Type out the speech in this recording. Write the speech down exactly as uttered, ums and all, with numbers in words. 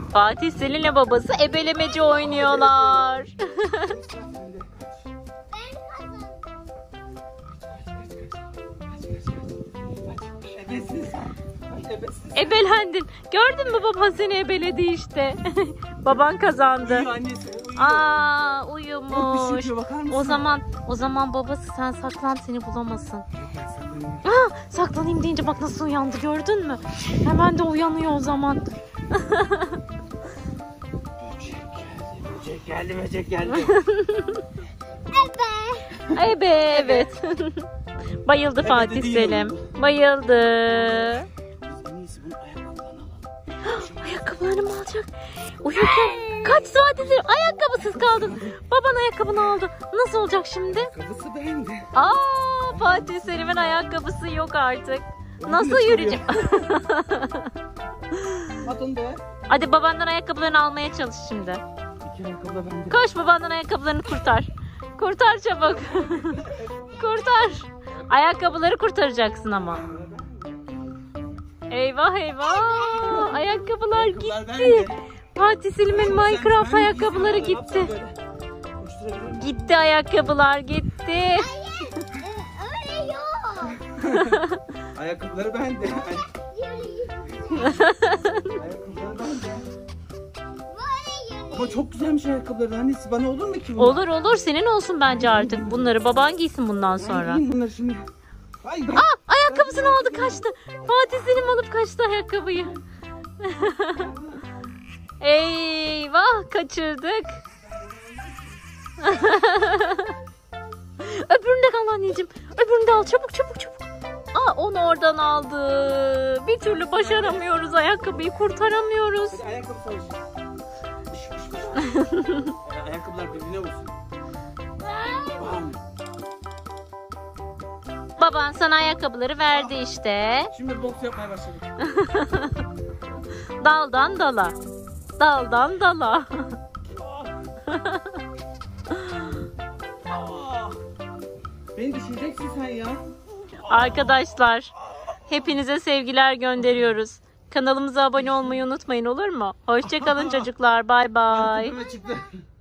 Fatih Selin'le babası ebelemeci oynuyorlar. Ebelendin. Gördün mü, baban seni ebeledi işte. Baban kazandı. Aa, uyumuş. O zaman o zaman babası sen saklan, seni bulamasın. Aa, saklanayım deyince bak nasıl uyandı, gördün mü? Hemen de uyanıyor o zaman. Böcek geldi, böcek geldi. Ebe. Ebe, evet. Bayıldı Fatih Selim. Bayıldı. En iyisi bunun ayakkabılarını alalım. Ayakkabılarını mı alacak? Uyurken kaç saat izledim, ayakkabısız kaldın. Baban ayakkabını aldı. Nasıl olacak şimdi? Ayakkabısı beğendi. Aa, Fatih Selim'in ayakkabısı yok artık. Nasıl yürüyecek? At onu da ver. Hadi babandan ayakkabılarını almaya çalış şimdi. İki ayakkabı da bende. Koş, babandan ayakkabılarını kurtar. Kurtar çabuk. Kurtar. Ayakkabıları kurtaracaksın ama. Eyvah eyvah. Ayakkabılar gitti. Fatih Selim'in Minecraft ayakkabıları gitti. Gitti ayakkabılar, gitti. Öyle yok. Ayakkabıları bende. Ayakkabıları bende. Ama çok güzelmiş ayakkabıları. Annesi, bana olur mu ki bu? Olur olur, senin olsun bence artık. Bunları baban giysin bundan sonra. Ben bunları şimdi. Ay, ben... Aa, ayakkabısını aldı, kaçtı. Fatih Selim alıp kaçtı ayakkabıyı. Eyvah, kaçırdık. Öbürünü de al anneciğim. Öbürünü de al, çabuk çabuk çabuk. Aa, onu oradan aldı. Bir türlü başaramıyoruz, ayakkabıyı kurtaramıyoruz. Hadi ayakkabı savaşı. Ayakkabılar birbirine vursun. Bam. Baban sana ayakkabıları verdi işte. Şimdi boks yapmaya başladık. Daldan dala. Daldan dala. Beni düşüreceksin sen ya. Arkadaşlar, hepinize sevgiler gönderiyoruz. Kanalımıza abone olmayı unutmayın, olur mu? Hoşça kalın çocuklar. Bay bay. Tepeme çıktı.